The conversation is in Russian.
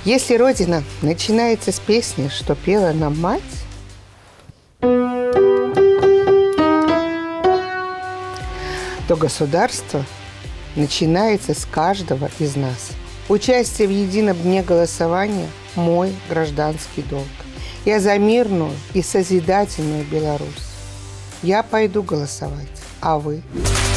Если Родина начинается с песни, что пела нам мать, то государство начинается с каждого из нас. Участие в едином дне голосования – мой гражданский долг. Я за мирную и созидательную Беларусь. Я пойду голосовать, а вы?